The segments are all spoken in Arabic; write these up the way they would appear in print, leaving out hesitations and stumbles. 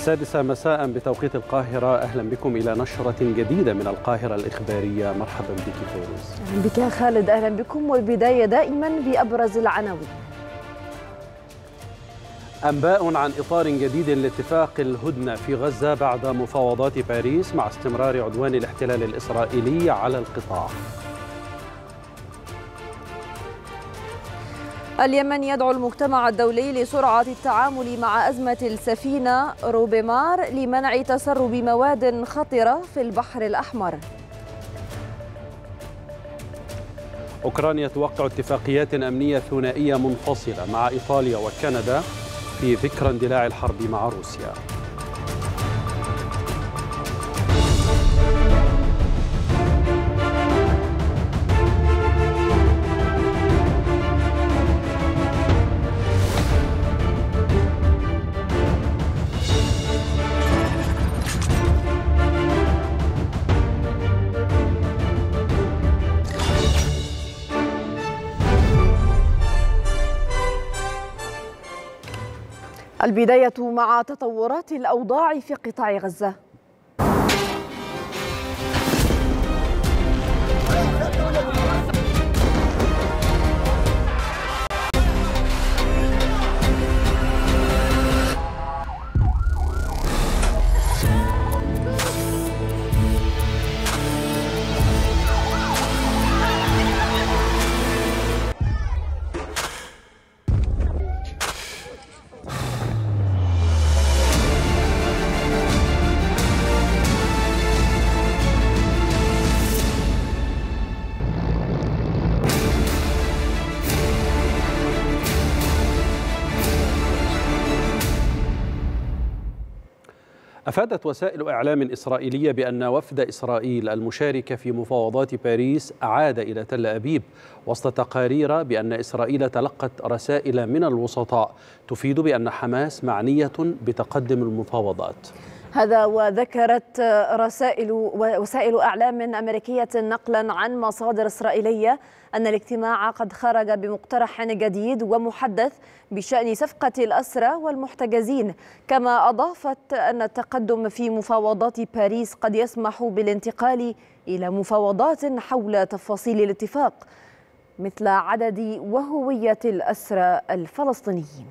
السادسة مساء بتوقيت القاهرة. أهلا بكم إلى نشرة جديدة من القاهرة الإخبارية. مرحبا بك فيروز. أهلا بك خالد. أهلا بكم، والبداية دائما بأبرز العناوين. أنباء عن إطار جديد لاتفاق الهدنة في غزة بعد مفاوضات باريس مع استمرار عدوان الاحتلال الإسرائيلي على القطاع. اليمن يدعو المجتمع الدولي لسرعة التعامل مع أزمة السفينة روبيمار لمنع تسرب مواد خطرة في البحر الأحمر. أوكرانيا توقع اتفاقيات أمنية ثنائية منفصلة مع إيطاليا وكندا في ذكرى اندلاع الحرب مع روسيا. البداية مع تطورات الأوضاع في قطاع غزة. أفادت وسائل إعلام إسرائيلية بأن وفد إسرائيل المشارك في مفاوضات باريس عاد إلى تل أبيب وسط تقارير بأن إسرائيل تلقت رسائل من الوسطاء تفيد بأن حماس معنية بتقدم المفاوضات. هذا وذكرت وسائل أعلام أمريكية نقلا عن مصادر إسرائيلية أن الاجتماع قد خرج بمقترح جديد ومحدث بشأن صفقة الأسرى والمحتجزين، كما أضافت أن التقدم في مفاوضات باريس قد يسمح بالانتقال إلى مفاوضات حول تفاصيل الاتفاق مثل عدد وهوية الأسرى الفلسطينيين.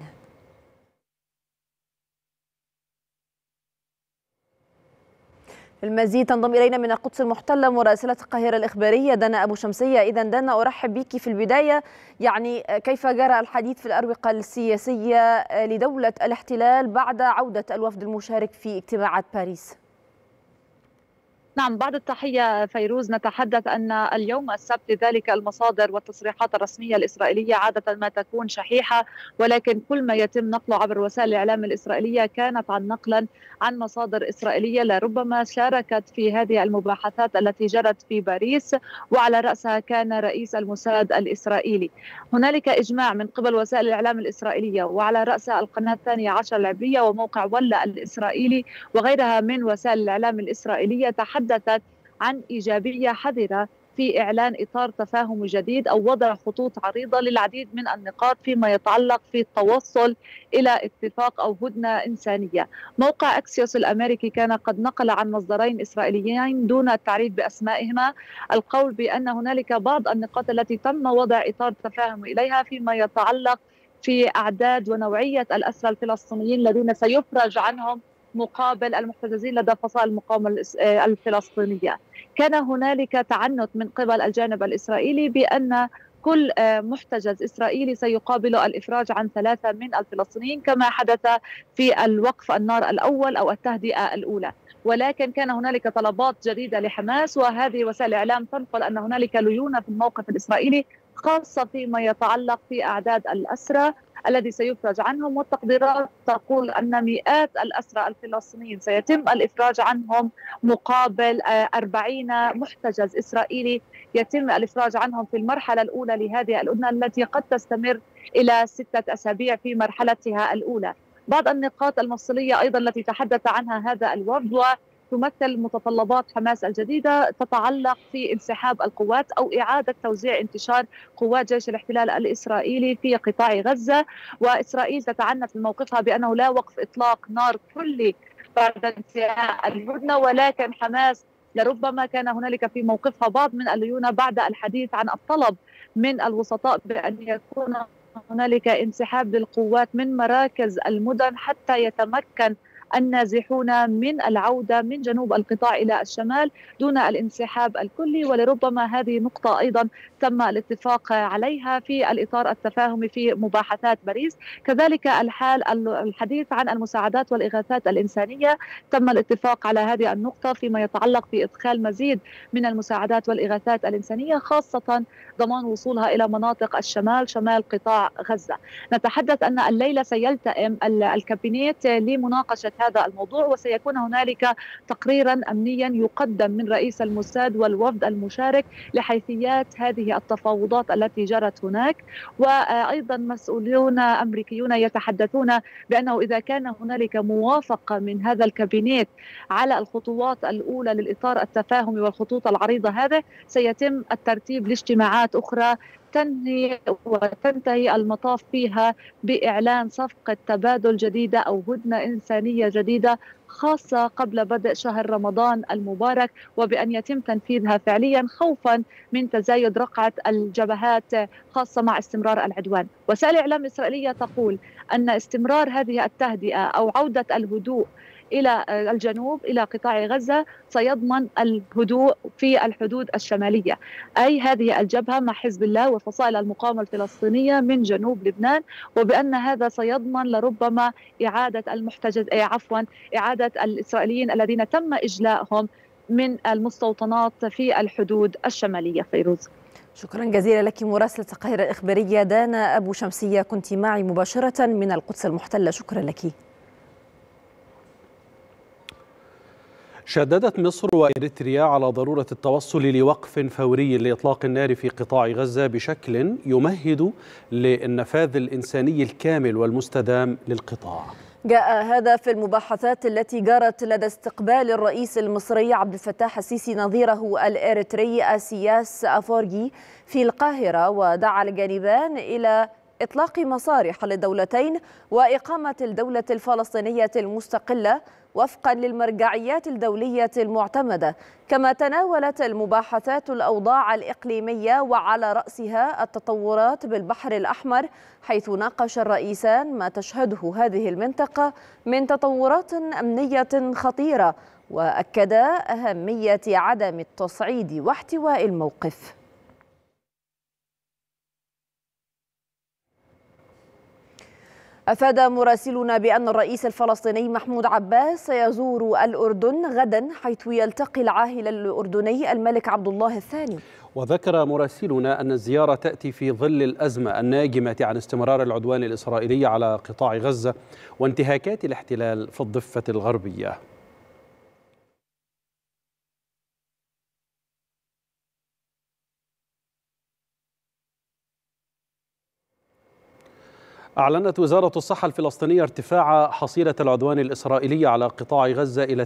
المزيد تنضم إلينا من القدس المحتلة مراسلة القاهرة الإخبارية دنا أبو شمسية. إذا دنا، أرحب بك في البداية. كيف جرى الحديث في الأروقة السياسية لدولة الاحتلال بعد عودة الوفد المشارك في اجتماعات باريس؟ نعم، بعد التحية فيروز، نتحدث أن اليوم السبت ذلك المصادر والتصريحات الرسمية الإسرائيلية عادة ما تكون شحيحة، ولكن كل ما يتم نقله عبر وسائل الإعلام الإسرائيلية كانت نقلا عن مصادر إسرائيلية لربما شاركت في هذه المباحثات التي جرت في باريس، وعلى رأسها كان رئيس الموساد الإسرائيلي. هنالك إجماع من قبل وسائل الإعلام الإسرائيلية وعلى رأسها القناة 12 العبرية وموقع ولا الإسرائيلي وغيرها من وسائل الإعلام الإسرائيلية تحدثت عن إيجابية حذرة في إعلان إطار تفاهم جديد أو وضع خطوط عريضة للعديد من النقاط فيما يتعلق في التوصل إلى اتفاق أو هدنة إنسانية. موقع أكسيوس الأمريكي كان قد نقل عن مصدرين إسرائيليين دون التعريف بأسمائهما القول بأن هنالك بعض النقاط التي تم وضع إطار تفاهم إليها فيما يتعلق في أعداد ونوعية الأسرى الفلسطينيين الذين سيفرج عنهم مقابل المحتجزين لدى فصائل المقاومة الفلسطينية. كان هنالك تعنت من قبل الجانب الإسرائيلي بأن كل محتجز إسرائيلي سيقابل الإفراج عن 3 من الفلسطينيين كما حدث في الوقف النار الأول أو التهدئة الأولى، ولكن كان هنالك طلبات جديدة لحماس، وهذه وسائل الإعلام تنقل أن هنالك ليونة في الموقف الإسرائيلي خاصة فيما يتعلق في أعداد الأسرى الذي سيفرج عنهم، والتقديرات تقول أن مئات الأسرى الفلسطينيين سيتم الإفراج عنهم مقابل 40 محتجز إسرائيلي يتم الإفراج عنهم في المرحلة الأولى لهذه الهدنة التي قد تستمر إلى 6 أسابيع في مرحلتها الأولى. بعض النقاط المفصلية أيضا التي تحدث عنها هذا الوفد تمثل متطلبات حماس الجديدة تتعلق في انسحاب القوات أو إعادة توزيع انتشار قوات جيش الاحتلال الإسرائيلي في قطاع غزة، وإسرائيل تتعنت بموقفها بأنه لا وقف إطلاق نار كلي بعد انتهاء الهدنة، ولكن حماس لربما كان هنالك في موقفها بعض من الليونة بعد الحديث عن الطلب من الوسطاء بأن يكون هنالك انسحاب للقوات من مراكز المدن حتى يتمكن النازحون من العودة من جنوب القطاع إلى الشمال دون الانسحاب الكلي. ولربما هذه نقطة أيضا تم الاتفاق عليها في الإطار التفاهمي في مباحثات باريس. كذلك الحديث عن المساعدات والإغاثات الإنسانية، تم الاتفاق على هذه النقطة فيما يتعلق بإدخال مزيد من المساعدات والإغاثات الإنسانية، خاصة ضمان وصولها إلى مناطق الشمال، شمال قطاع غزة. نتحدث أن الليلة سيلتئم الكابينيت لمناقشة هذا الموضوع، وسيكون هنالك تقريرا أمنيا يقدم من رئيس الموساد والوفد المشارك لحيثيات هذه التفاوضات التي جرت هناك. وأيضا مسؤولون أمريكيون يتحدثون بأنه إذا كان هنالك موافقة من هذا الكابينيت على الخطوات الأولى للإطار التفاهمي والخطوط العريضة هذه، سيتم الترتيب لاجتماعات أخرى تنتهي المطاف فيها بإعلان صفقة تبادل جديدة أو هدنة إنسانية جديدة خاصة قبل بدء شهر رمضان المبارك، وبأن يتم تنفيذها فعليا خوفا من تزايد رقعة الجبهات خاصة مع استمرار العدوان. وسائل الإعلام الإسرائيلية تقول أن استمرار هذه التهدئة أو عودة الهدوء إلى الجنوب إلى قطاع غزة سيضمن الهدوء في الحدود الشمالية، أي هذه الجبهة مع حزب الله وفصائل المقاومة الفلسطينية من جنوب لبنان، وبأن هذا سيضمن لربما إعادة إعادة الإسرائيليين الذين تم إجلائهم من المستوطنات في الحدود الشمالية. فيروز، شكرا جزيلا لك مراسلة القاهرة الإخبارية دانا أبو شمسية، كنت معي مباشرة من القدس المحتلة. شكرا لك. شددت مصر وإريتريا على ضرورة التوصل لوقف فوري لإطلاق النار في قطاع غزة بشكل يمهد للنفاذ الإنساني الكامل والمستدام للقطاع. جاء هذا في المباحثات التي جرت لدى استقبال الرئيس المصري عبد الفتاح السيسي نظيره الإريتري سياس أفورغي في القاهرة، ودعا الجانبان إلى إطلاق مصالح للدولتين وإقامة الدولة الفلسطينية المستقلة وفقا للمرجعيات الدولية المعتمدة. كما تناولت المباحثات الأوضاع الإقليمية وعلى رأسها التطورات بالبحر الأحمر، حيث ناقش الرئيسان ما تشهده هذه المنطقة من تطورات أمنية خطيرة، وأكدا أهمية عدم التصعيد واحتواء الموقف. أفاد مراسلنا بأن الرئيس الفلسطيني محمود عباس سيزور الأردن غدا، حيث يلتقي العاهل الأردني الملك عبد الله الثاني. وذكر مراسلنا أن الزيارة تأتي في ظل الأزمة الناجمة عن استمرار العدوان الإسرائيلي على قطاع غزة وانتهاكات الاحتلال في الضفة الغربية. أعلنت وزارة الصحة الفلسطينية ارتفاع حصيلة العدوان الإسرائيلي على قطاع غزة إلى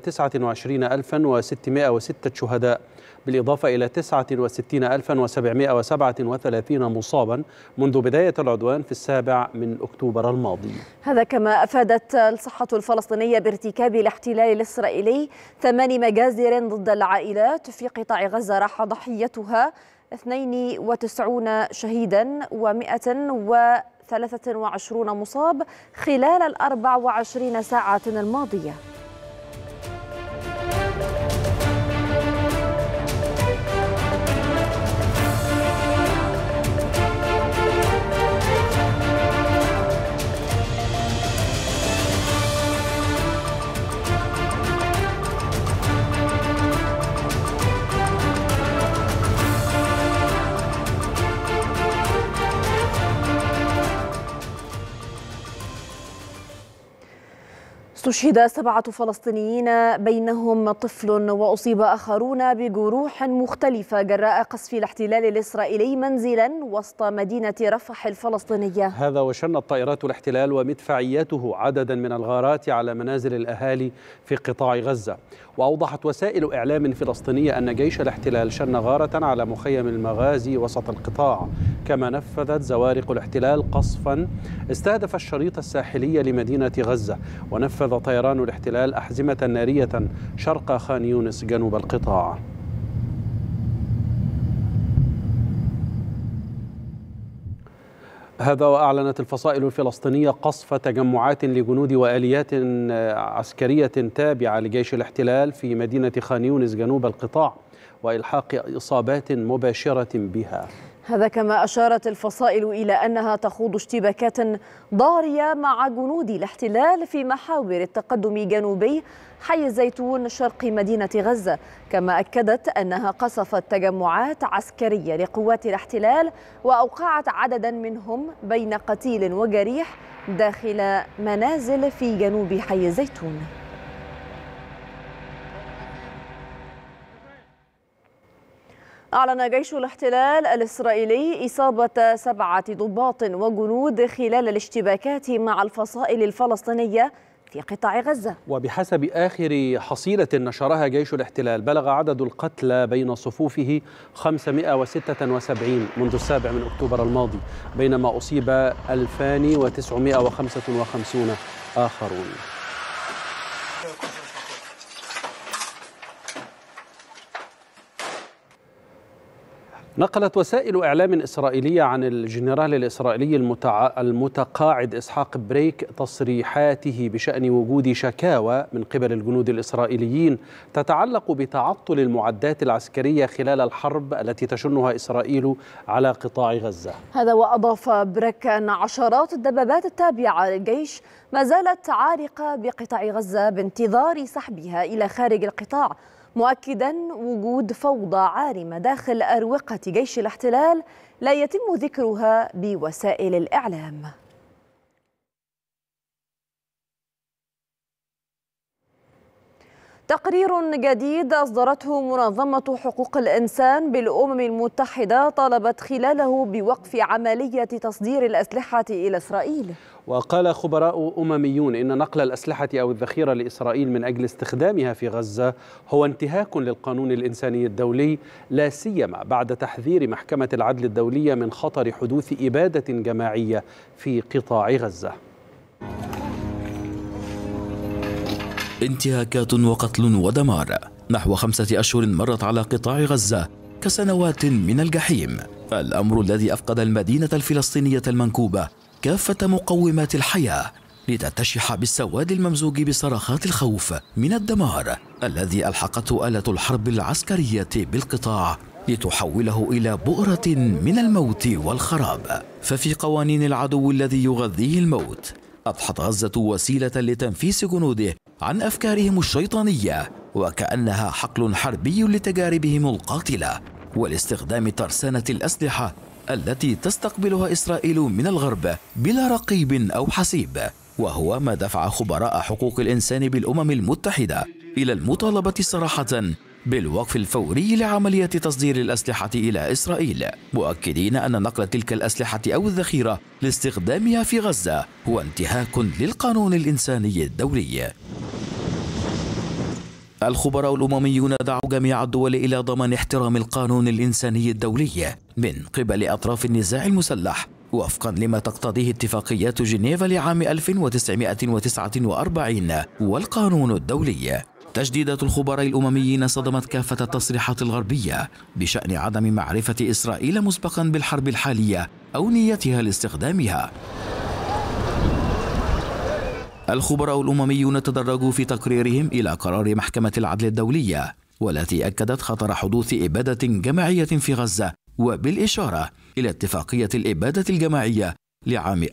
29606 شهداء، بالإضافة إلى 69737 مصابا منذ بداية العدوان في 7 أكتوبر الماضي. هذا كما أفادت الصحة الفلسطينية بارتكاب الاحتلال الإسرائيلي 8 مجازر ضد العائلات في قطاع غزة، راح ضحيتها 92 شهيدا و123 مصاب خلال 24 ساعة الماضية. استشهد 7 فلسطينيين بينهم طفل، وأصيب آخرون بجروح مختلفة جراء قصف الاحتلال الإسرائيلي منزلا وسط مدينة رفح الفلسطينية. هذا وشنت طائرات الاحتلال ومدفعياته عددا من الغارات على منازل الأهالي في قطاع غزة. وأوضحت وسائل إعلام فلسطينية أن جيش الاحتلال شن غارة على مخيم المغازي وسط القطاع. كما نفذت زوارق الاحتلال قصفا استهدف الشريط الساحلي لمدينة غزة، ونفذ نفذ طيران الاحتلال أحزمة نارية شرق خان يونس جنوب القطاع. هذا وأعلنت الفصائل الفلسطينية قصف تجمعات لجنود وآليات عسكرية تابعة لجيش الاحتلال في مدينة خان يونس جنوب القطاع وإلحاق إصابات مباشرة بها. هذا كما أشارت الفصائل إلى أنها تخوض اشتباكات ضارية مع جنود الاحتلال في محاور التقدم جنوبي حي الزيتون شرق مدينة غزة، كما أكدت أنها قصفت تجمعات عسكرية لقوات الاحتلال وأوقعت عددا منهم بين قتيل وجريح داخل منازل في جنوب حي الزيتون. أعلن جيش الاحتلال الإسرائيلي إصابة 7 ضباط وجنود خلال الاشتباكات مع الفصائل الفلسطينية في قطاع غزة. وبحسب آخر حصيلة نشرها جيش الاحتلال بلغ عدد القتلى بين صفوفه 576 منذ 7 أكتوبر الماضي، بينما أصيب 2955 آخرون. نقلت وسائل إعلام إسرائيلية عن الجنرال الإسرائيلي المتقاعد إسحاق بريك تصريحاته بشأن وجود شكاوى من قبل الجنود الإسرائيليين تتعلق بتعطل المعدات العسكرية خلال الحرب التي تشنها إسرائيل على قطاع غزة. هذا وأضاف بريك أن عشرات الدبابات التابعة للجيش ما زالت عالقة بقطاع غزة بانتظار سحبها إلى خارج القطاع، مؤكدا وجود فوضى عارمة داخل أروقة جيش الاحتلال لا يتم ذكرها بوسائل الإعلام. تقرير جديد أصدرته منظمة حقوق الإنسان بالأمم المتحدة طالبت خلاله بوقف عملية تصدير الأسلحة إلى إسرائيل. وقال خبراء أمميون إن نقل الأسلحة أو الذخيرة لإسرائيل من أجل استخدامها في غزة هو انتهاك للقانون الإنساني الدولي، لا سيما بعد تحذير محكمة العدل الدولية من خطر حدوث إبادة جماعية في قطاع غزة. انتهاكات وقتل ودمار، نحو 5 أشهر مرت على قطاع غزة كسنوات من الجحيم، الأمر الذي أفقد المدينة الفلسطينية المنكوبة كافة مقومات الحياة لتتشح بالسواد الممزوج بصرخات الخوف من الدمار الذي ألحقته آلة الحرب العسكرية بالقطاع لتحوله إلى بؤرة من الموت والخراب. ففي قوانين العدو الذي يغذيه الموت أضحت غزة وسيلة لتنفيس جنوده عن أفكارهم الشيطانية وكأنها حقل حربي لتجاربهم القاتلة ولاستخدام ترسانة الأسلحة التي تستقبلها إسرائيل من الغرب بلا رقيب أو حسيب، وهو ما دفع خبراء حقوق الإنسان بالأمم المتحدة إلى المطالبة صراحة بالوقف الفوري لعملية تصدير الأسلحة إلى إسرائيل، مؤكدين أن نقل تلك الأسلحة أو الذخيرة لاستخدامها في غزة هو انتهاك للقانون الإنساني الدولي. الخبراء الأمميون دعوا جميع الدول إلى ضمان احترام القانون الإنساني الدولي من قبل أطراف النزاع المسلح وفقا لما تقتضيه اتفاقيات جنيف لعام 1949 والقانون الدولي. تجديدات الخبراء الأمميين صدمت كافة التصريحات الغربية بشأن عدم معرفة إسرائيل مسبقا بالحرب الحالية أو نيتها لاستخدامها. الخبراء الأمميون تدرجوا في تقريرهم إلى قرار محكمة العدل الدولية والتي أكدت خطر حدوث إبادة جماعية في غزة، وبالإشارة إلى اتفاقية الإبادة الجماعية لعام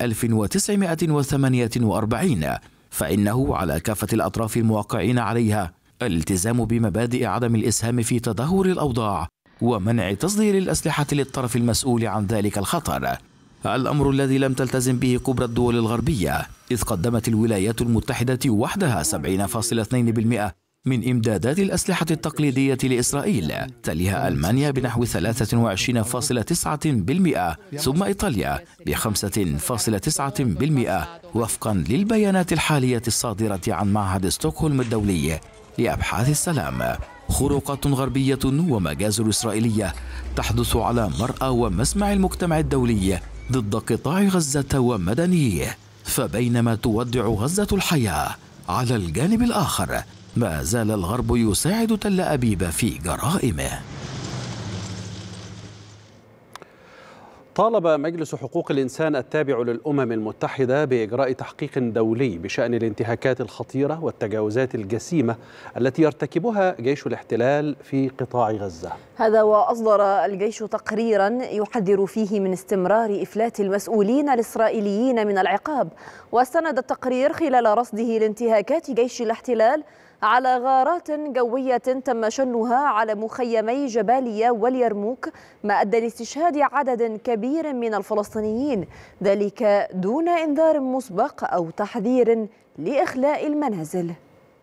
1948، فإنه على كافة الأطراف الموقعين عليها الالتزام بمبادئ عدم الإسهام في تدهور الأوضاع ومنع تصدير الأسلحة للطرف المسؤول عن ذلك الخطر، الأمر الذي لم تلتزم به كبرى الدول الغربية، إذ قدمت الولايات المتحدة وحدها 70.2% من إمدادات الأسلحة التقليدية لإسرائيل، تليها ألمانيا بنحو 23.9%، ثم إيطاليا ب5.9% وفقا للبيانات الحالية الصادرة عن معهد ستوكهولم الدولي لأبحاث السلام. خروقات غربية ومجازر إسرائيلية تحدث على مرأى ومسمع المجتمع الدولي ضد قطاع غزة ومدنيه، فبينما تودع غزة الحياة على الجانب الآخر ما زال الغرب يساعد تل أبيب في جرائمه. طالب مجلس حقوق الإنسان التابع للأمم المتحدة بإجراء تحقيق دولي بشأن الانتهاكات الخطيرة والتجاوزات الجسيمة التي يرتكبها جيش الاحتلال في قطاع غزة. هذا وأصدر الجيش تقريرا يحذر فيه من استمرار إفلات المسؤولين الإسرائيليين من العقاب. واستند التقرير خلال رصده لانتهاكات جيش الاحتلال على غارات جوية تم شنها على مخيمي جباليا واليرموك، ما أدى لاستشهاد عدد كبير من الفلسطينيين، ذلك دون إنذار مسبق أو تحذير لإخلاء المنازل.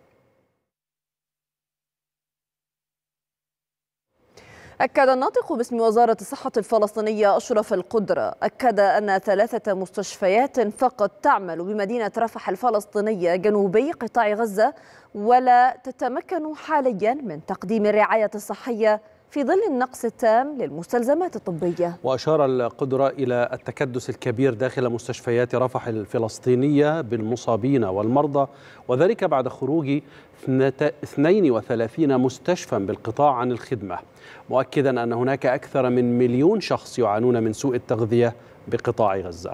أكد الناطق باسم وزارة الصحة الفلسطينية أشرف القدرة أن 3 مستشفيات فقط تعمل بمدينة رفح الفلسطينية جنوبي قطاع غزة، ولا تتمكن حاليا من تقديم الرعاية الصحية في ظل النقص التام للمستلزمات الطبية. وأشار القدرة إلى التكدس الكبير داخل مستشفيات رفح الفلسطينية بالمصابين والمرضى، وذلك بعد خروج 32 مستشفى بالقطاع عن الخدمة، مؤكدا أن هناك أكثر من 1,000,000 شخص يعانون من سوء التغذية بقطاع غزة.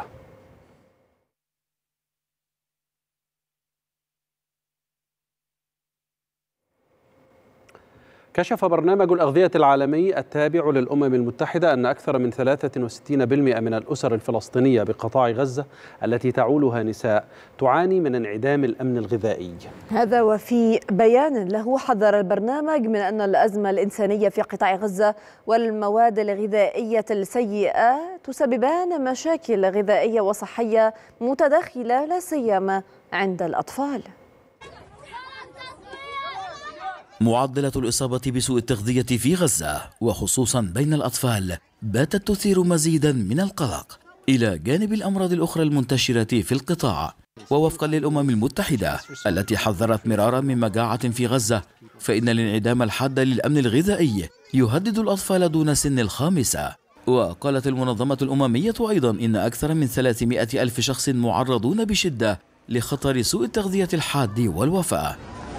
كشف برنامج الأغذية العالمي التابع للأمم المتحدة أن أكثر من 63% من الأسر الفلسطينية بقطاع غزة التي تعولها نساء تعاني من انعدام الأمن الغذائي. هذا وفي بيان له حذر البرنامج من أن الأزمة الإنسانية في قطاع غزة والمواد الغذائية السيئة تسببان مشاكل غذائية وصحية متداخلة لا سيما عند الأطفال. معدلة الإصابة بسوء التغذية في غزة وخصوصا بين الأطفال باتت تثير مزيدا من القلق، إلى جانب الأمراض الأخرى المنتشرة في القطاع. ووفقا للأمم المتحدة التي حذرت مرارا من مجاعة في غزة، فإن الانعدام الحاد للأمن الغذائي يهدد الأطفال دون سن 5. وقالت المنظمة الأممية أيضا إن أكثر من 300,000 شخص معرضون بشدة لخطر سوء التغذية الحاد والوفاة.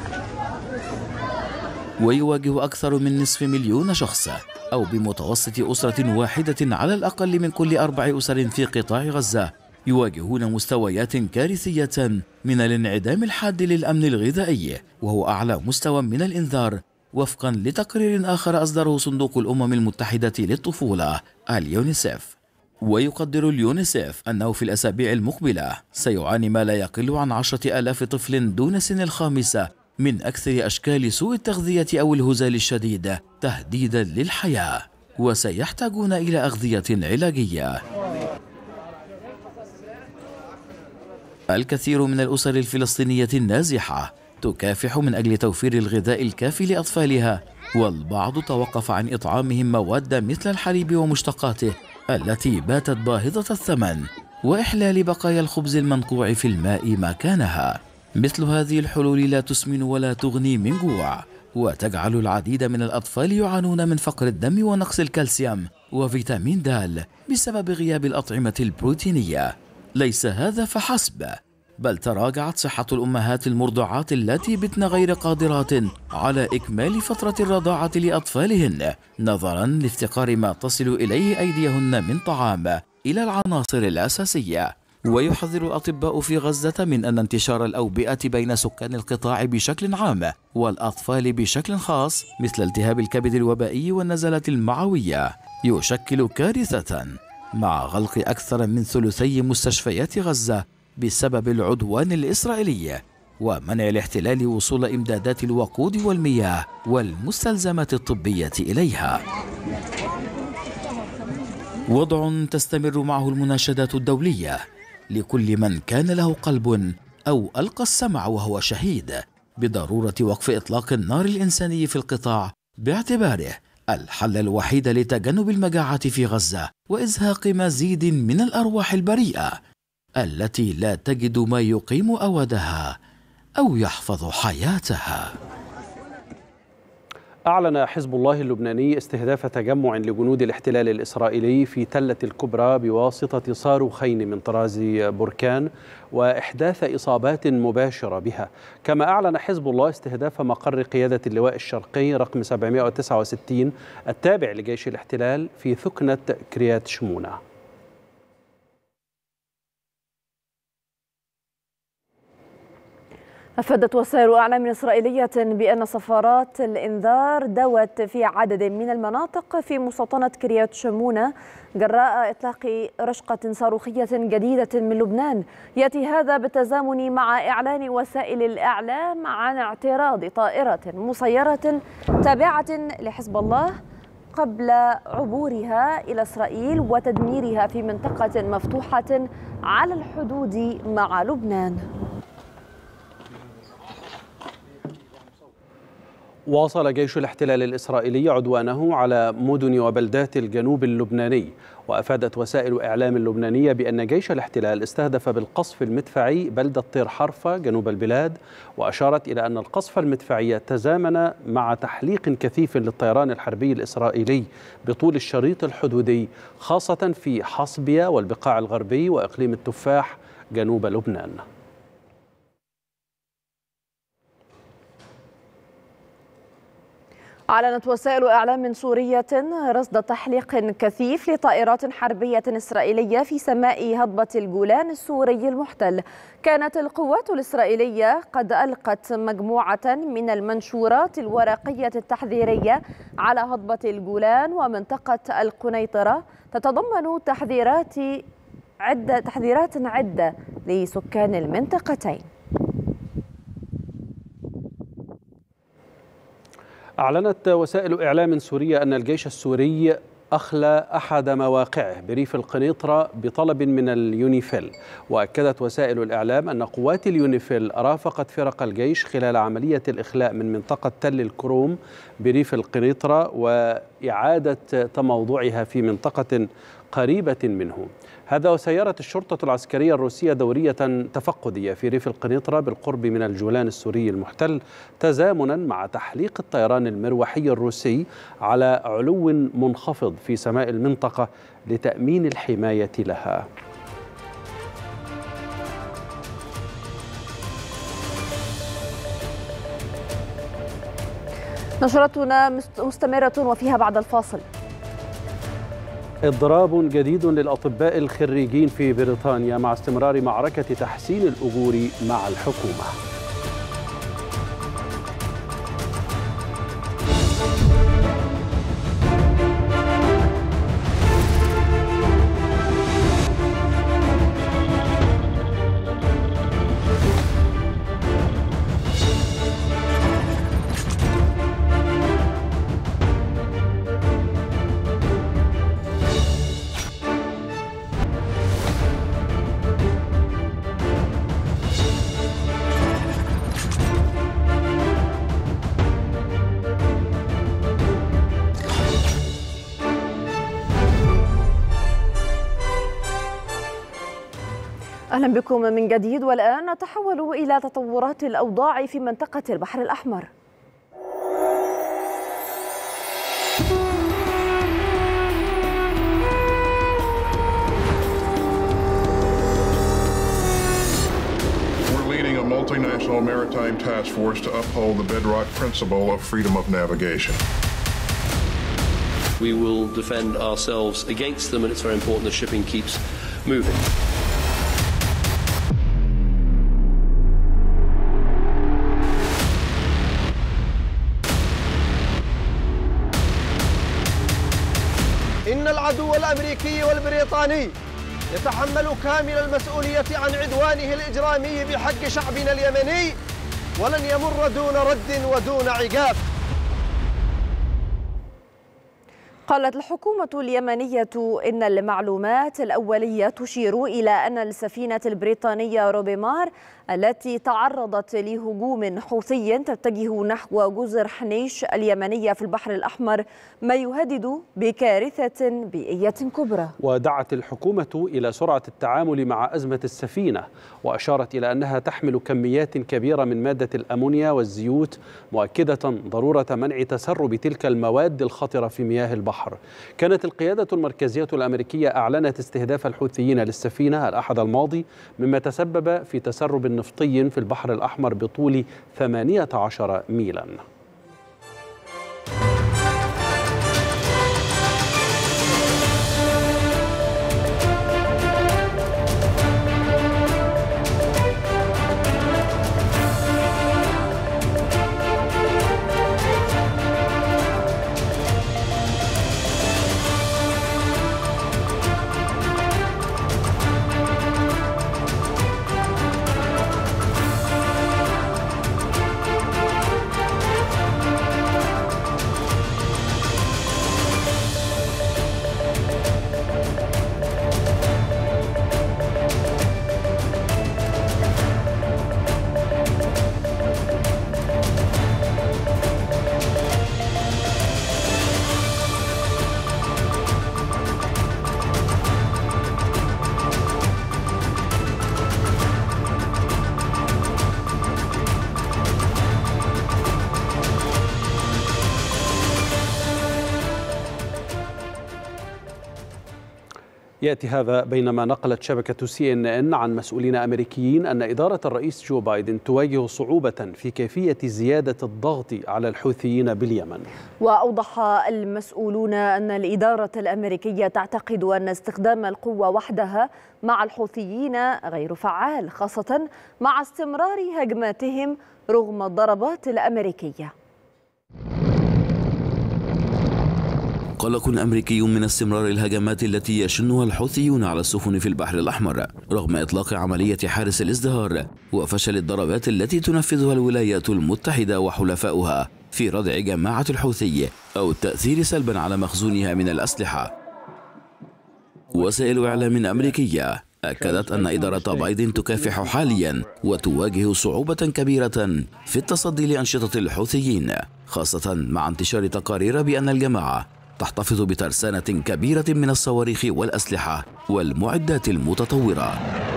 ويواجه أكثر من 500,000 شخص أو بمتوسط أسرة واحدة على الأقل من كل 4 أسر في قطاع غزة يواجهون مستويات كارثية من الانعدام الحاد للأمن الغذائي، وهو أعلى مستوى من الإنذار وفقا لتقرير آخر أصدره صندوق الأمم المتحدة للطفولة اليونيسيف. ويقدر اليونيسيف أنه في الأسابيع المقبلة سيعاني ما لا يقل عن 10,000 طفل دون سن 5 من أكثر أشكال سوء التغذية أو الهزال الشديد تهديدا للحياة، وسيحتاجون إلى أغذية علاجية. الكثير من الأسر الفلسطينية النازحة تكافح من أجل توفير الغذاء الكافي لأطفالها، والبعض توقف عن إطعامهم مواد مثل الحليب ومشتقاته التي باتت باهظة الثمن، وإحلال بقايا الخبز المنقوع في الماء مكانها. مثل هذه الحلول لا تسمن ولا تغني من جوع، وتجعل العديد من الأطفال يعانون من فقر الدم ونقص الكالسيوم وفيتامين د بسبب غياب الأطعمة البروتينية. ليس هذا فحسب، بل تراجعت صحة الأمهات المرضعات التي بتن غير قادرات على إكمال فترة الرضاعة لأطفالهن، نظرا لافتقار ما تصل إليه أيديهن من طعام إلى العناصر الأساسية. ويحذر الأطباء في غزة من أن انتشار الأوبئة بين سكان القطاع بشكل عام والأطفال بشكل خاص، مثل التهاب الكبد الوبائي والنزلات المعوية، يشكل كارثة، مع غلق أكثر من 3 مستشفيات غزة بسبب العدوان الإسرائيلي ومنع الاحتلال وصول إمدادات الوقود والمياه والمستلزمات الطبية إليها. وضع تستمر معه المناشدات الدولية لكل من كان له قلب أو ألقى السمع وهو شهيد بضرورة وقف إطلاق النار الإنساني في القطاع، باعتباره الحل الوحيد لتجنب المجاعة في غزة وإزهاق مزيد من الأرواح البريئة التي لا تجد ما يقيم أودها أو يحفظ حياتها. أعلن حزب الله اللبناني استهداف تجمع لجنود الاحتلال الإسرائيلي في تلة الكبرى بواسطة صاروخين من طراز بركان وإحداث إصابات مباشرة بها. كما أعلن حزب الله استهداف مقر قيادة اللواء الشرقي رقم 769 التابع لجيش الاحتلال في ثكنة كريات شمونة. أفادت وسائل أعلام إسرائيلية بأن صفارات الإنذار دوت في عدد من المناطق في مستوطنة كريات شمونة جراء إطلاق رشقة صاروخية جديدة من لبنان. يأتي هذا بالتزامن مع إعلان وسائل الإعلام عن اعتراض طائرة مسيرة تابعة لحزب الله قبل عبورها إلى إسرائيل وتدميرها في منطقة مفتوحة على الحدود مع لبنان. واصل جيش الاحتلال الإسرائيلي عدوانه على مدن وبلدات الجنوب اللبناني. وأفادت وسائل إعلام اللبنانية بأن جيش الاحتلال استهدف بالقصف المدفعي بلدة طير حرفة جنوب البلاد، وأشارت إلى أن القصف المدفعي تزامن مع تحليق كثيف للطيران الحربي الإسرائيلي بطول الشريط الحدودي، خاصة في حصبية والبقاع الغربي وإقليم التفاح جنوب لبنان. أعلنت وسائل إعلام سورية رصد تحليق كثيف لطائرات حربية إسرائيلية في سماء هضبة الجولان السوري المحتل. كانت القوات الإسرائيلية قد ألقت مجموعة من المنشورات الورقية التحذيرية على هضبة الجولان ومنطقة القنيطرة تتضمن تحذيرات عدة لسكان المنطقتين. أعلنت وسائل إعلام سورية أن الجيش السوري أخلى أحد مواقعه بريف القنيطرة بطلب من اليونيفيل. وأكدت وسائل الإعلام أن قوات اليونيفيل رافقت فرق الجيش خلال عملية الإخلاء من منطقة تل الكروم بريف القنيطرة وإعادة تموضعها في منطقة قريبة منه. هذا وسيرت الشرطة العسكرية الروسية دورية تفقدية في ريف القنيطرة بالقرب من الجولان السوري المحتل، تزامنا مع تحليق الطيران المروحي الروسي على علو منخفض في سماء المنطقة لتأمين الحماية لها. نشرتنا مستمرة وفيها بعد الفاصل. اضراب جديد للأطباء الخريجين في بريطانيا مع استمرار معركة تحسين الأجور مع الحكومة. أهلا بكم من جديد، والآن نتحول إلى تطورات الأوضاع في منطقة البحر الأحمر. We're leading a multinational maritime task force to uphold the bedrock principle of freedom of navigation. We will defend ourselves against them, and it's very important the shipping keeps moving. إن العدو الأمريكي والبريطاني يتحمل كامل المسؤولية عن عدوانه الإجرامي بحق شعبنا اليمني، ولن يمر دون رد ودون عقاب. قالت الحكومة اليمنية إن المعلومات الأولية تشير إلى أن السفينة البريطانية روبيمار التي تعرضت لهجوم حوثي تتجه نحو جزر حنيش اليمنية في البحر الأحمر، ما يهدد بكارثة بيئية كبرى. ودعت الحكومة إلى سرعة التعامل مع أزمة السفينة، وأشارت إلى أنها تحمل كميات كبيرة من مادة الأمونيا والزيوت، مؤكدة ضرورة منع تسرب تلك المواد الخطرة في مياه البحر. كانت القيادة المركزية الأمريكية أعلنت استهداف الحوثيين للسفينة الأحد الماضي، مما تسبب في تسرب نفطي في البحر الأحمر بطول 18 ميلا. يأتي هذا بينما نقلت شبكة CNN عن مسؤولين أمريكيين أن إدارة الرئيس جو بايدن تواجه صعوبة في كيفية زيادة الضغط على الحوثيين باليمن. وأوضح المسؤولون أن الإدارة الأمريكية تعتقد أن استخدام القوة وحدها مع الحوثيين غير فعال، خاصة مع استمرار هجماتهم رغم الضربات الأمريكية. قلق أمريكي من استمرار الهجمات التي يشنها الحوثيون على السفن في البحر الأحمر رغم إطلاق عملية حارس الازدهار وفشل الضربات التي تنفذها الولايات المتحدة وحلفاؤها في ردع جماعة الحوثي أو التأثير سلبا على مخزونها من الأسلحة. وسائل إعلام أمريكية أكدت أن إدارة بايدن تكافح حاليا وتواجه صعوبة كبيرة في التصدي لأنشطة الحوثيين، خاصة مع انتشار تقارير بأن الجماعة تحتفظ بترسانة كبيرة من الصواريخ والأسلحة والمعدات المتطورة.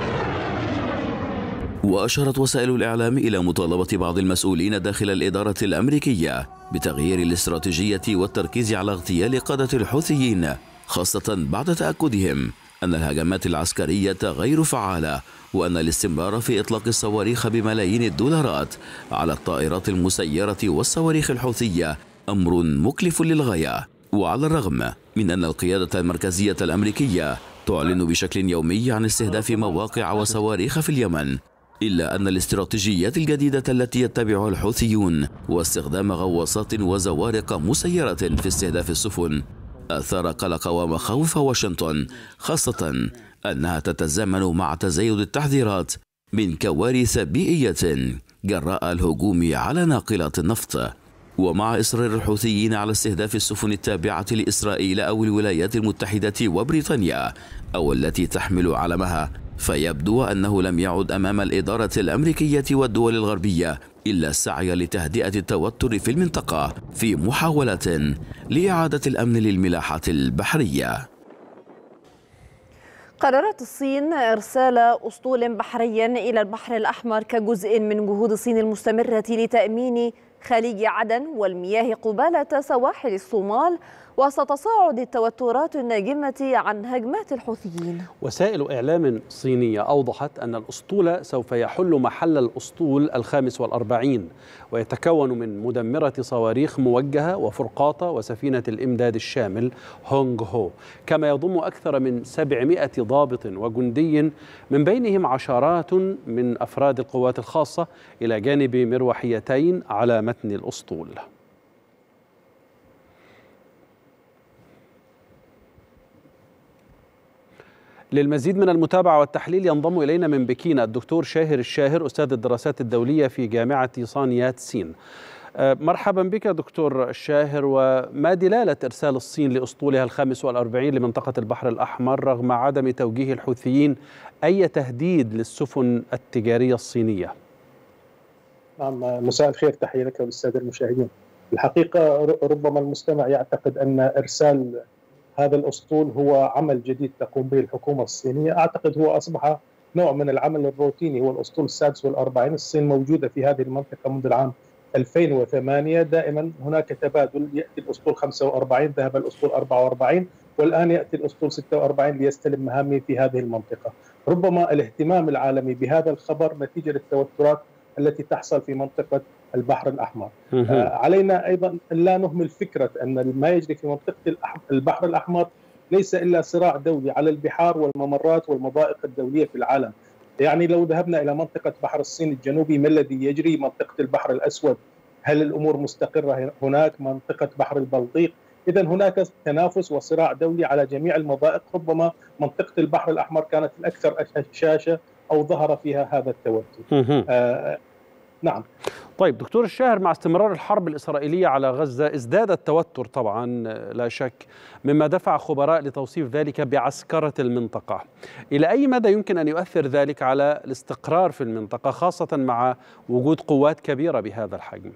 وأشارت وسائل الإعلام إلى مطالبة بعض المسؤولين داخل الإدارة الأمريكية بتغيير الاستراتيجية والتركيز على اغتيال قادة الحوثيين، خاصة بعد تأكدهم أن الهجمات العسكرية غير فعالة وأن الاستمرار في إطلاق الصواريخ بملايين الدولارات على الطائرات المسيرة والصواريخ الحوثية أمر مكلف للغاية. وعلى الرغم من أن القيادة المركزية الأمريكية تعلن بشكل يومي عن استهداف مواقع وصواريخ في اليمن، إلا أن الاستراتيجيات الجديدة التي يتبعها الحوثيون واستخدام غواصات وزوارق مسيرة في استهداف السفن أثار قلق ومخاوف واشنطن، خاصة أنها تتزامن مع تزايد التحذيرات من كوارث بيئية جراء الهجوم على ناقلات النفط. ومع إصرار الحوثيين على استهداف السفن التابعة لإسرائيل أو الولايات المتحدة وبريطانيا أو التي تحمل علمها، فيبدو أنه لم يعد أمام الإدارة الأمريكية والدول الغربية إلا السعي لتهدئة التوتر في المنطقة في محاولة لإعادة الأمن للملاحة البحرية. قررت الصين إرسال أسطول بحري إلى البحر الأحمر كجزء من جهود الصين المستمرة لتأمين خليج عدن والمياه قبالة سواحل الصومال وسط تصاعد التوترات الناجمة عن هجمات الحوثيين. وسائل إعلام صينية أوضحت أن الأسطول سوف يحل محل الأسطول ال45 ويتكون من مدمرة صواريخ موجهة وفرقاطة وسفينة الإمداد الشامل هونغ هو، كما يضم أكثر من 700 ضابط وجندي من بينهم عشرات من أفراد القوات الخاصة إلى جانب مروحيتين على متن الأسطول. للمزيد من المتابعة والتحليل ينضم إلينا من بكين الدكتور شاهر الشاهر أستاذ الدراسات الدولية في جامعة صان يات سين. مرحبا بك دكتور الشاهر. وما دلالة إرسال الصين لأسطولها 45 لمنطقة البحر الأحمر رغم عدم توجيه الحوثيين أي تهديد للسفن التجارية الصينية؟ نعم، مساء الخير، تحية لك وللسادة المشاهدين. الحقيقة ربما المستمع يعتقد أن إرسال هذا الأسطول هو عمل جديد تقوم به الحكومة الصينية. أعتقد هو أصبح نوع من العمل الروتيني، هو الأسطول السادس والأربعين. الصين موجودة في هذه المنطقة منذ العام 2008. دائما هناك تبادل، يأتي الأسطول 45 ذهب الأسطول 44 والآن يأتي الأسطول 46 ليستلم مهامه في هذه المنطقة. ربما الاهتمام العالمي بهذا الخبر نتيجة للتوترات التي تحصل في منطقة البحر الأحمر. علينا أيضا أن لا نهمل فكرة أن ما يجري في منطقة البحر الأحمر ليس إلا صراع دولي على البحار والممرات والمضائق الدولية في العالم. يعني لو ذهبنا إلى منطقة بحر الصين الجنوبي، ما الذي يجري؟ منطقة البحر الأسود، هل الأمور مستقرة هناك؟ منطقة بحر البلطيق. إذن هناك تنافس وصراع دولي على جميع المضائق. ربما منطقة البحر الأحمر كانت الأكثر شاشة أو ظهر فيها هذا التوتر. نعم. طيب دكتور الشاهر، مع استمرار الحرب الإسرائيلية على غزة ازداد التوتر طبعا لا شك، مما دفع خبراء لتوصيف ذلك بعسكرة المنطقة. إلى أي مدى يمكن أن يؤثر ذلك على الاستقرار في المنطقة، خاصة مع وجود قوات كبيرة بهذا الحجم؟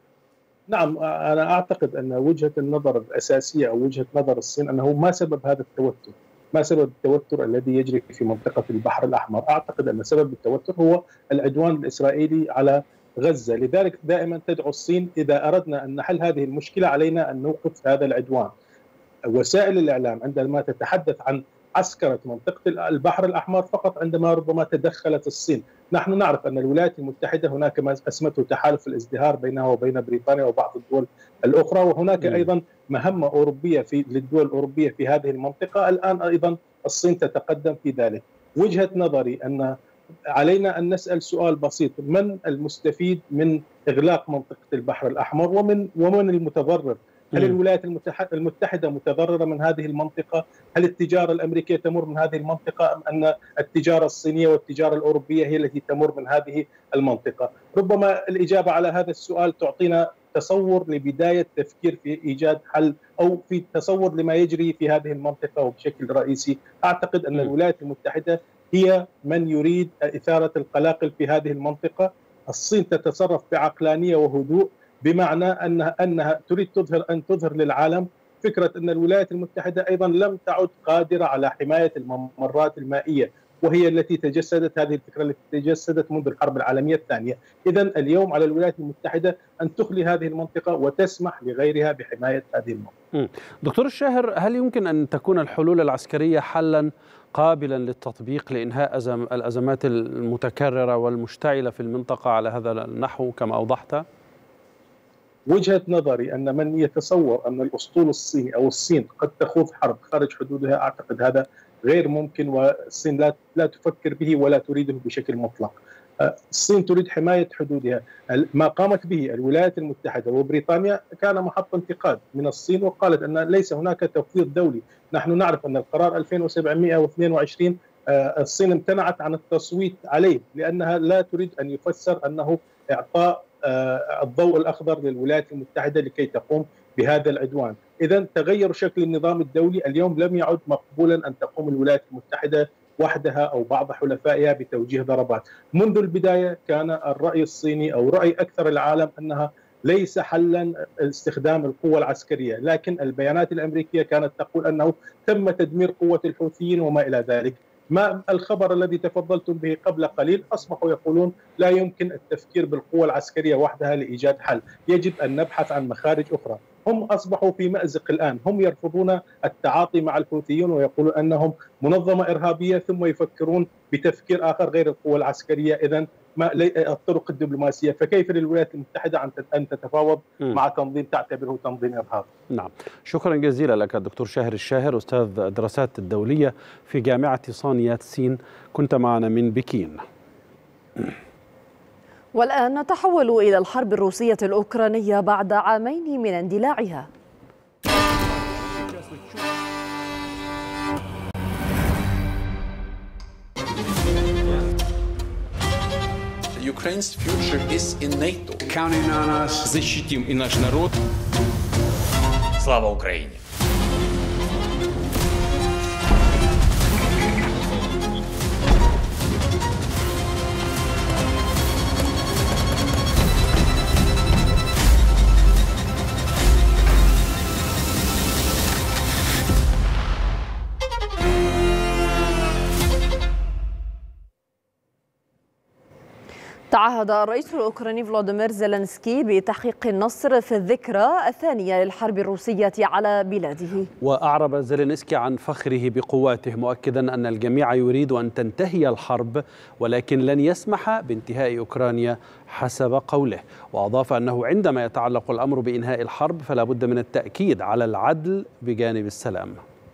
نعم، أنا أعتقد أن وجهة النظر الأساسية أو وجهة نظر الصين أنه ما سبب هذا التوتر، ما سبب التوتر الذي يجري في منطقة البحر الأحمر. أعتقد أن سبب التوتر هو العدوان الإسرائيلي على غزة. لذلك دائما تدعو الصين إذا أردنا أن نحل هذه المشكلة علينا أن نوقف هذا العدوان. وسائل الإعلام عندما تتحدث عن عسكرة منطقة البحر الأحمر فقط عندما ربما تدخلت الصين. نحن نعرف أن الولايات المتحدة هناك ما اسمته تحالف الازدهار بينها وبين بريطانيا وبعض الدول الأخرى، وهناك أيضا مهمة أوروبية للدول الأوروبية في هذه المنطقة. الآن أيضا الصين تتقدم في ذلك. وجهة نظري أن علينا أن نسأل سؤال بسيط: من المستفيد من إغلاق منطقة البحر الأحمر ومن المتضرر؟ هل الولايات المتحدة متضررة من هذه المنطقة؟ هل التجارة الأمريكية تمر من هذه المنطقة أم أن التجارة الصينية والتجارة الأوروبية هي التي تمر من هذه المنطقة؟ ربما الإجابة على هذا السؤال تعطينا تصور لبداية تفكير في إيجاد حل أو في تصور لما يجري في هذه المنطقة. وبشكل رئيسي أعتقد أن الولايات المتحدة هي من يريد إثارة القلاقل في هذه المنطقة. الصين تتصرف بعقلانية وهدوء، بمعنى أنها تريد تظهر للعالم فكرة أن الولايات المتحدة أيضا لم تعد قادرة على حماية الممرات المائية، وهي التي تجسدت، هذه الفكرة التي تجسدت منذ الحرب العالمية الثانية. إذن اليوم على الولايات المتحدة أن تخلي هذه المنطقة وتسمح لغيرها بحماية هذه المنطقة. دكتور الشاهر، هل يمكن أن تكون الحلول العسكرية حلا قابلا للتطبيق لإنهاء الأزمات المتكررة والمشتعلة في المنطقة على هذا النحو كما أوضحت؟ وجهة نظري أن من يتصور أن الأسطول الصيني أو الصين قد تخوض حرب خارج حدودها، أعتقد هذا غير ممكن، والصين لا تفكر به ولا تريده بشكل مطلق. الصين تريد حماية حدودها. ما قامت به الولايات المتحدة وبريطانيا كان محط انتقاد من الصين، وقالت أن ليس هناك تفويض دولي. نحن نعرف أن القرار 2722 الصين امتنعت عن التصويت عليه لأنها لا تريد أن يفسر أنه إعطاء الضوء الأخضر للولايات المتحدة لكي تقوم بهذا العدوان. إذن تغير شكل النظام الدولي. اليوم لم يعد مقبولا أن تقوم الولايات المتحدة وحدها أو بعض حلفائها بتوجيه ضربات. منذ البداية كان الرأي الصيني أو رأي أكثر العالم أنها ليس حلا استخدام القوة العسكرية، لكن البيانات الأمريكية كانت تقول أنه تم تدمير قوة الحوثيين وما إلى ذلك. ما الخبر الذي تفضلتم به قبل قليل؟ أصبحوا يقولون لا يمكن التفكير بالقوة العسكرية وحدها لإيجاد حل، يجب أن نبحث عن مخارج أخرى. هم أصبحوا في مأزق الآن، هم يرفضون التعاطي مع الحوثيين ويقولون أنهم منظمة إرهابية، ثم يفكرون بتفكير آخر غير القوة العسكرية. إذن الطرق الدبلوماسية، فكيف للولايات المتحدة أن تتفاوض مع تنظيم تعتبره تنظيم إرهابي؟ نعم، شكرا جزيلا لك الدكتور شاهر الشاهر، أستاذ الدراسات الدولية في جامعة صان يات سين، كنت معنا من بكين. والآن نتحول إلى الحرب الروسية الأوكرانية بعد عامين من اندلاعها. Ukraine's future is in NATO. Counting on us. Защитим и наш народ. Слава Украине! تعهد الرئيس الأوكراني فلاديمير زيلينسكي بتحقيق النصر في الذكرى الثانية للحرب الروسية على بلاده. وأعرب زيلينسكي عن فخره بقواته، مؤكدا أن الجميع يريد أن تنتهي الحرب ولكن لن يسمح بانتهاء أوكرانيا حسب قوله. وأضاف أنه عندما يتعلق الأمر بإنهاء الحرب فلا بد من التأكيد على العدل بجانب السلام.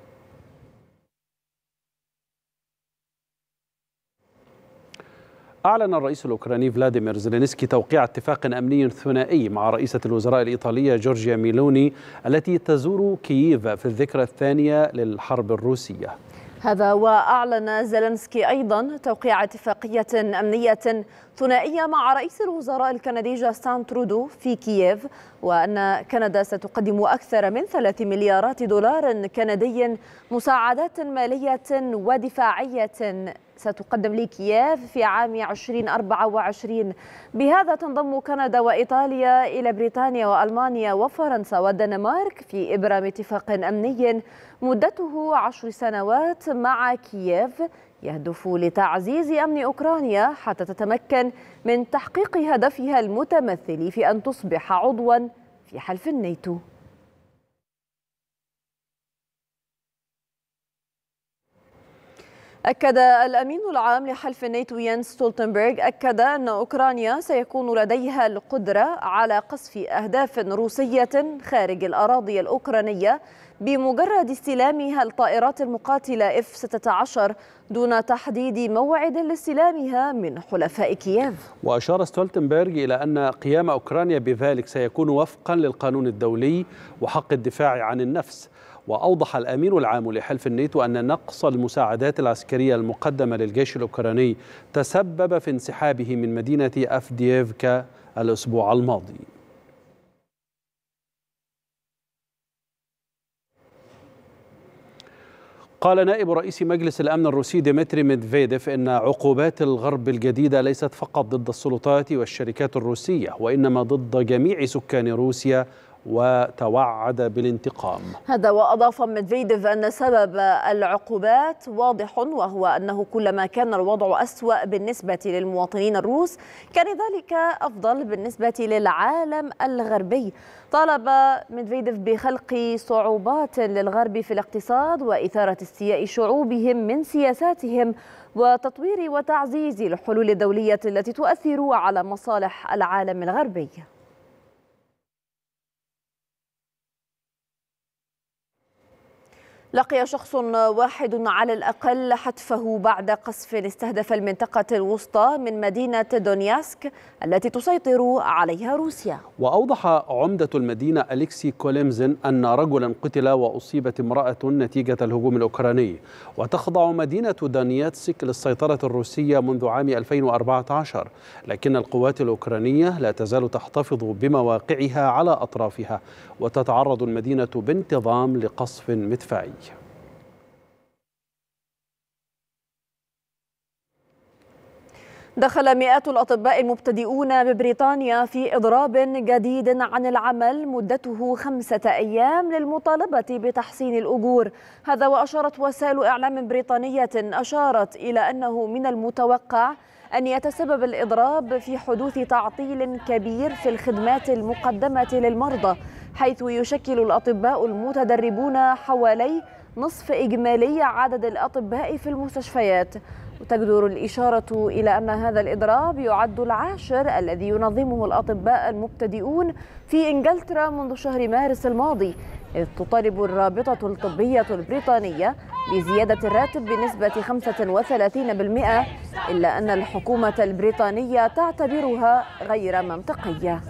أعلن الرئيس الأوكراني فلاديمير زيلينسكي توقيع اتفاق أمني ثنائي مع رئيسة الوزراء الإيطالية جورجيا ميلوني التي تزور كييف في الذكرى الثانية للحرب الروسية. هذا وأعلن زيلينسكي أيضا توقيع اتفاقية أمنية ثنائية مع رئيس الوزراء الكندي جاستن ترودو في كييف، وأن كندا ستقدم أكثر من 3 مليارات دولار كندي مساعدات مالية ودفاعية ستقدم لكييف في عام 2024. بهذا تنضم كندا وإيطاليا إلى بريطانيا وألمانيا وفرنسا والدنمارك في إبرام اتفاق أمني مدته 10 سنوات مع كييف يهدف لتعزيز أمن أوكرانيا حتى تتمكن من تحقيق هدفها المتمثل في أن تصبح عضواً في حلف الناتو. أكد الأمين العام لحلف الناتو يانس ستولتنبرغ أن أوكرانيا سيكون لديها القدرة على قصف أهداف روسية خارج الأراضي الأوكرانية بمجرد استلامها الطائرات المقاتلة F-16 دون تحديد موعد لاستلامها من حلفاء كييف. وأشار ستولتنبرغ إلى أن قيام أوكرانيا بذلك سيكون وفقا للقانون الدولي وحق الدفاع عن النفس. وأوضح الأمين العام لحلف الناتو أن نقص المساعدات العسكرية المقدمة للجيش الأوكراني تسبب في انسحابه من مدينة أفدييفكا الأسبوع الماضي. قال نائب رئيس مجلس الأمن الروسي ديمتري ميدفيديف إن عقوبات الغرب الجديدة ليست فقط ضد السلطات والشركات الروسية وإنما ضد جميع سكان روسيا، وتوعد بالانتقام. هذا وأضاف ميدفيديف أن سبب العقوبات واضح، وهو أنه كلما كان الوضع أسوأ بالنسبة للمواطنين الروس كان ذلك أفضل بالنسبة للعالم الغربي. طالب ميدفيديف بخلق صعوبات للغرب في الاقتصاد وإثارة استياء شعوبهم من سياساتهم وتطوير وتعزيز الحلول الدولية التي تؤثر على مصالح العالم الغربي. لقي شخص واحد على الأقل حتفه بعد قصف استهدف المنطقة الوسطى من مدينة دونياسك التي تسيطر عليها روسيا. وأوضح عمدة المدينة أليكسي كوليمزن أن رجلا قتل وأصيبت امرأة نتيجة الهجوم الأوكراني. وتخضع مدينة دونياتسك للسيطرة الروسية منذ عام 2014، لكن القوات الأوكرانية لا تزال تحتفظ بمواقعها على أطرافها، وتتعرض المدينة بانتظام لقصف مدفعي. دخل مئات الأطباء المبتدئون ببريطانيا في إضراب جديد عن العمل مدته 5 أيام للمطالبة بتحسين الأجور. هذا وأشارت وسائل إعلام بريطانية أشارت إلى أنه من المتوقع أن يتسبب الإضراب في حدوث تعطيل كبير في الخدمات المقدمة للمرضى، حيث يشكل الأطباء المتدربون حوالي نصف إجمالي عدد الأطباء في المستشفيات. وتجدر الإشارة إلى أن هذا الإضراب يعد العاشر الذي ينظمه الأطباء المبتدئون في إنجلترا منذ شهر مارس الماضي، إذ تطالب الرابطة الطبية البريطانية بزيادة الراتب بنسبة 35%، إلا أن الحكومة البريطانية تعتبرها غير منطقية.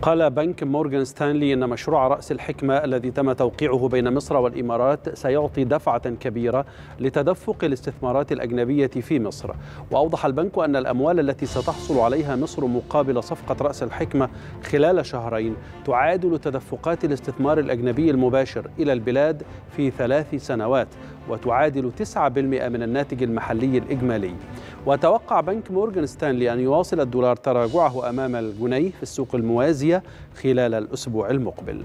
قال بنك مورغان ستانلي إن مشروع رأس الحكمة الذي تم توقيعه بين مصر والإمارات سيعطي دفعة كبيرة لتدفق الاستثمارات الأجنبية في مصر. وأوضح البنك أن الأموال التي ستحصل عليها مصر مقابل صفقة رأس الحكمة خلال شهرين تعادل تدفقات الاستثمار الأجنبي المباشر إلى البلاد في 3 سنوات، وتعادل 9% من الناتج المحلي الإجمالي. وتوقع بنك مورغان ستانلي أن يواصل الدولار تراجعه أمام الجنيه في السوق الموازية خلال الأسبوع المقبل.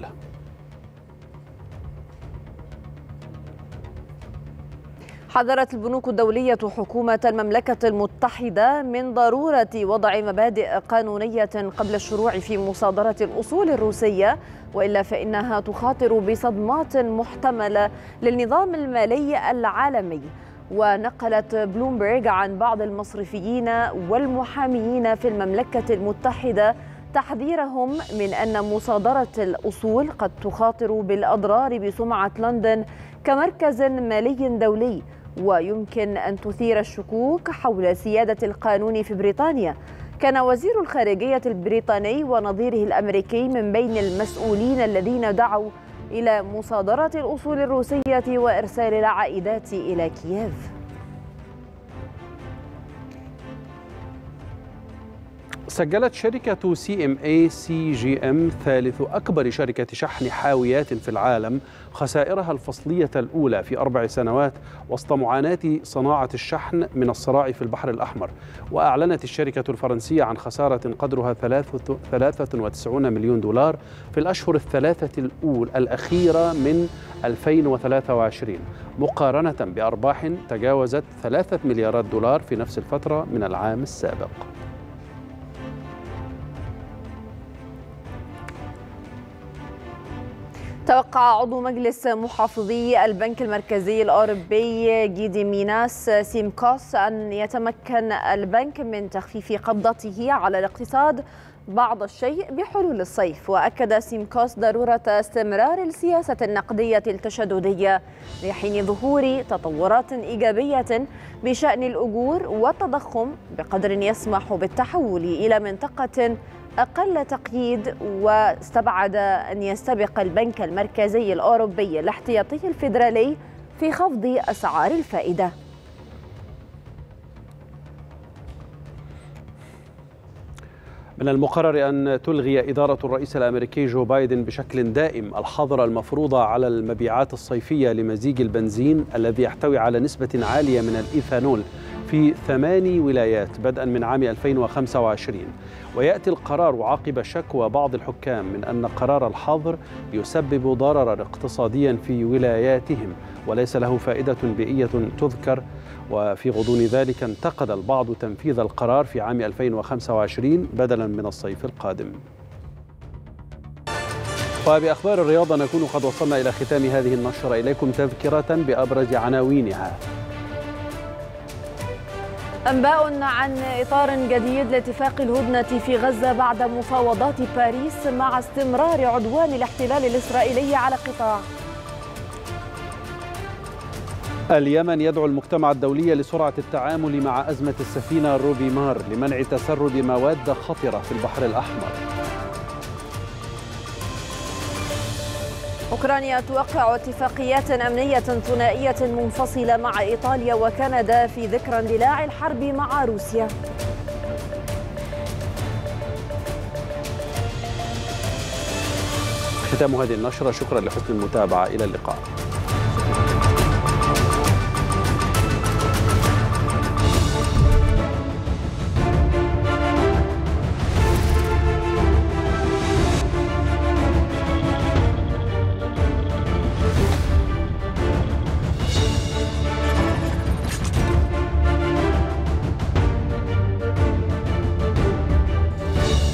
حذرت البنوك الدولية حكومة المملكة المتحدة من ضرورة وضع مبادئ قانونية قبل الشروع في مصادرة الأصول الروسية، وإلا فإنها تخاطر بصدمات محتملة للنظام المالي العالمي. ونقلت بلومبرج عن بعض المصرفيين والمحاميين في المملكة المتحدة تحذيرهم من أن مصادرة الأصول قد تخاطر بالأضرار بسمعة لندن كمركز مالي دولي، ويمكن أن تثير الشكوك حول سيادة القانون في بريطانيا. كان وزير الخارجية البريطاني ونظيره الأمريكي من بين المسؤولين الذين دعوا إلى مصادرة الأصول الروسية وإرسال العائدات إلى كييف. سجلت شركة CMA CGM ثالث أكبر شركة شحن حاويات في العالم خسائرها الفصلية الأولى في 4 سنوات وسط معاناة صناعة الشحن من الصراع في البحر الأحمر. وأعلنت الشركة الفرنسية عن خسارة قدرها 93 مليون دولار في الأشهر الثلاثة الأخيرة من 2023 مقارنة بأرباح تجاوزت 3 مليارات دولار في نفس الفترة من العام السابق. توقع عضو مجلس محافظي البنك المركزي الأوروبي جيديميناس سيمكوس أن يتمكن البنك من تخفيف قبضته على الاقتصاد بعض الشيء بحلول الصيف. وأكد سيمكوس ضرورة استمرار السياسة النقدية التشددية لحين ظهور تطورات إيجابية بشأن الأجور والتضخم بقدر يسمح بالتحول إلى منطقة أقل تقييد. واستبعد أن يستبق البنك المركزي الأوروبي الاحتياطي الفيدرالي في خفض أسعار الفائدة. من المقرر أن تلغي إدارة الرئيس الأمريكي جو بايدن بشكل دائم الحظر المفروض على المبيعات الصيفية لمزيج البنزين الذي يحتوي على نسبة عالية من الإيثانول في 8 ولايات بدءا من عام 2025. ويأتي القرار عقب شكوى بعض الحكام من أن قرار الحظر يسبب ضررا اقتصاديا في ولاياتهم وليس له فائدة بيئية تذكر. وفي غضون ذلك انتقد البعض تنفيذ القرار في عام 2025 بدلا من الصيف القادم. وبأخبار الرياضة نكون قد وصلنا إلى ختام هذه النشرة. إليكم تذكرة بأبرز عناوينها. أنباء عن إطار جديد لاتفاق الهدنة في غزة بعد مفاوضات باريس مع استمرار عدوان الاحتلال الإسرائيلي على القطاع. اليمن يدعو المجتمع الدولي لسرعة التعامل مع أزمة السفينة روبي مار لمنع تسرب مواد خطرة في البحر الأحمر. أوكرانيا توقع اتفاقيات أمنية ثنائية منفصلة مع إيطاليا وكندا في ذكرى اندلاع الحرب مع روسيا. ختام هذه النشرة، شكرا لحسن المتابعة، إلى اللقاء.